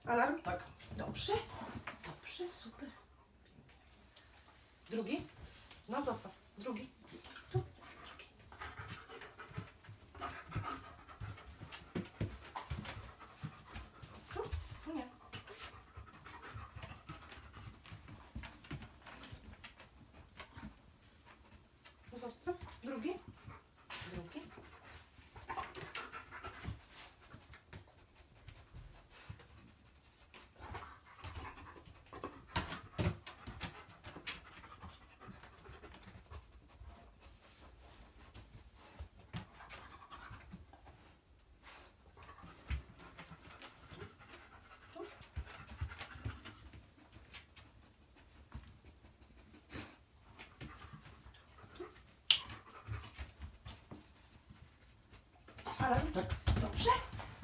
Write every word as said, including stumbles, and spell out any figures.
Alarm? Tak. Dobrze. Dobrze, super. Pięknie. Drugi? No zostaw. Drugi. Tu. Drugi. Tu? Tu nie. Zostaw. Drugi. Drugi. Alarm? Tak. Dobrze.